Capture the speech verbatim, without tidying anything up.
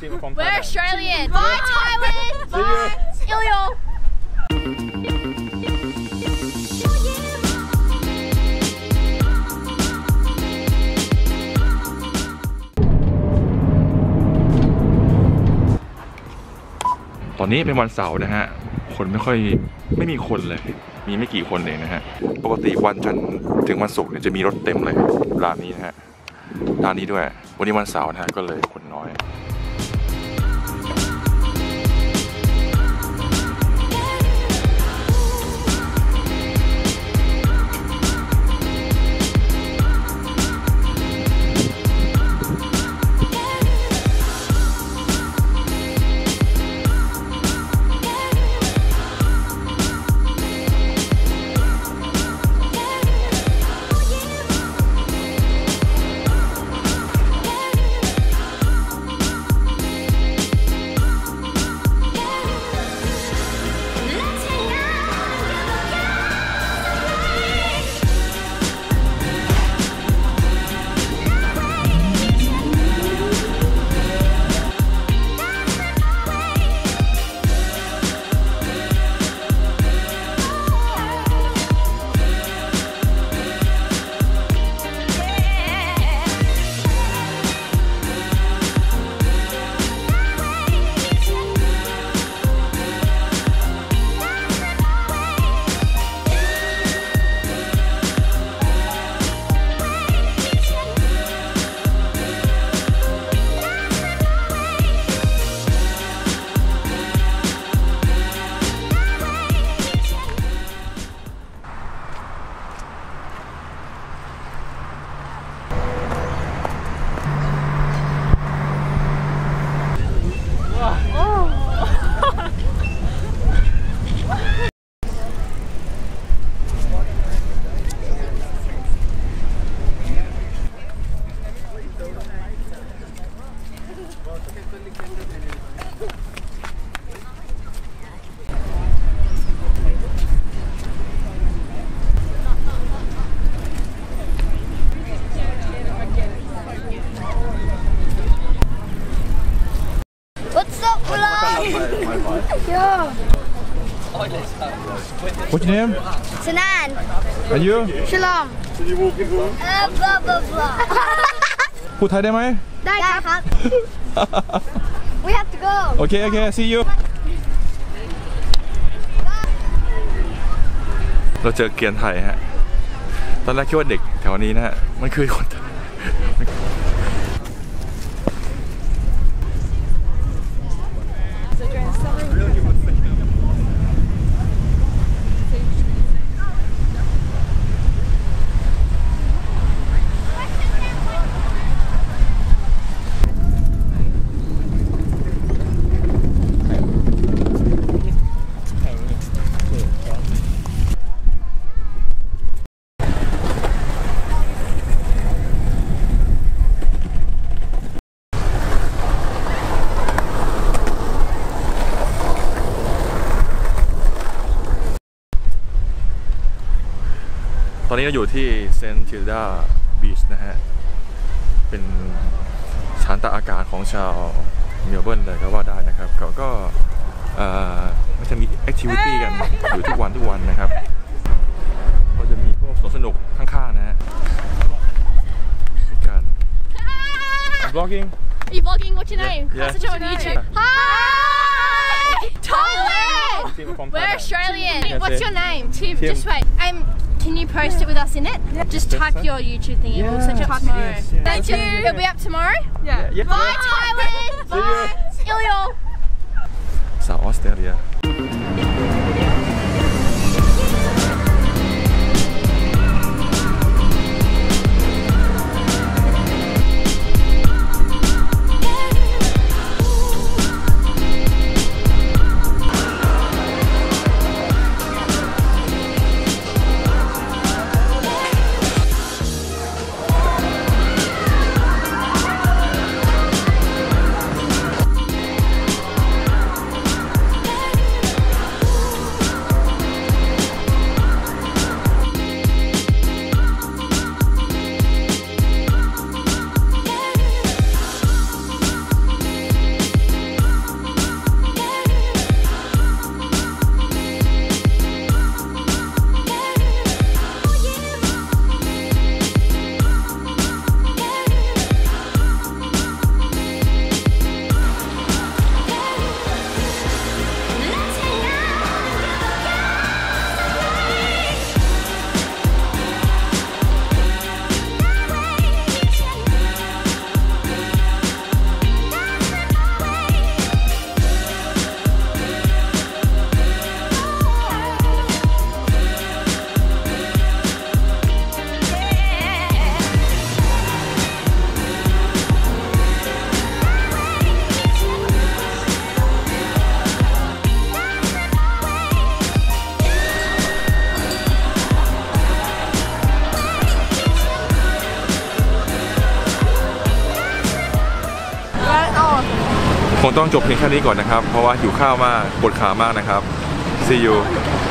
We're Australian. Bye Thailand. Bye. Ilyo. ตอนนี้เป็นวันเสาร์นะฮะคนไม่ค่อยไม่มีคนเลยมีไม่กี่คนเองนะฮะปกติวันจันทร์ถึงวันศุกร์เนี่ยจะมีรถเต็มเลยร้านนี้นะฮะร้านนี้ด้วยวันนี้วันเสาร์นะฮะก็เลยคนน้อย What's your name? Sanan. And you? Shalom. เออ blah blah blah พูดไทยได้ไหมได้ครับ We have to go โอเคโอเค see you เราเจอเกียร์ไทยฮะตอนแรกคิดว่าเด็กแถวนี้นะฮะมันคือคนตอนนี้เราอยู่ที่เซนต์ทิลดาบีชนะฮะเป็นชานตากอากาศของชาวเมลเบิร์นเลยก็ว่าได้นะครับเขาก็มันจะมีแอคทิวิตี้กันอยู่ทุกวันทุกวันนะครับก็จะมีพวกสวนสนุกข้างๆนะฮะการ I'm vlogging Are you vlogging? What's your name? Yeah. I'll on YouTube. Hi! Thailand! We're Australian. What's your name? Tim. Just wait. Um, can you post it with us in it? Just type your YouTube thing in. We'll search it up tomorrow. Thank you. It'll be up tomorrow? Yeah. Bye Thailand! Bye! Ilyo! สาวออสเตรเลียคงต้องจบเพียงแค่นี้ก่อนนะครับ เพราะว่าหิวข้าวมากปวดขามากนะครับ see you